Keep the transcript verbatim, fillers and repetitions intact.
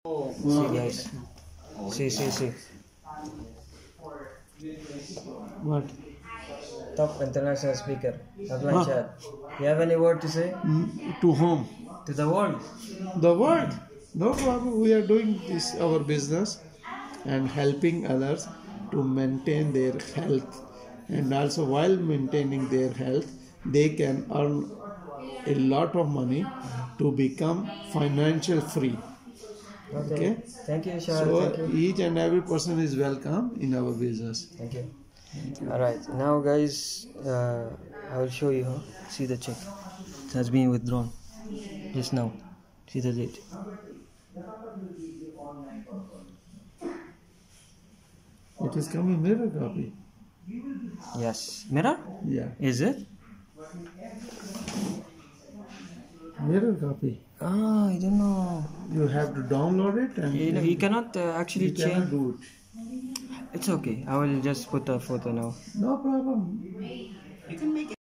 See guys, see see see. What? Top international speaker, Afghan Huh? Chad. You have any word to say Mm, To whom? to the world? The world. No problem. We are doing this our business and helping others to maintain their health, and also while maintaining their health, they can earn a lot of money to become financial free. Okay. Okay. Thank you, Shah. So Thank you. each and every person is welcome in our business. Thank you. Alright, now guys, uh, I will show you. Huh? See the check. It has been withdrawn just now. See the date. It is coming mirror copy. Yes. Mirror? Yeah. Is it? Mirror copy. Ah, I don't know. You have to download it and You know, you cannot uh, actually you cannot change. do it. It's okay. I will just put a photo now. No problem.